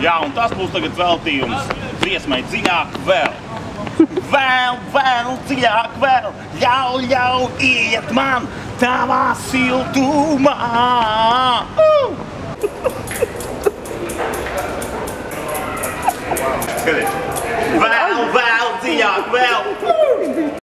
Jā, un tas būs tagad veltījums dziesmai Dziļāk vēl. Vēl, dziļāk vēl, ļauj iet man tavā siltumā. Skaties. Vēl, dziļāk vēl.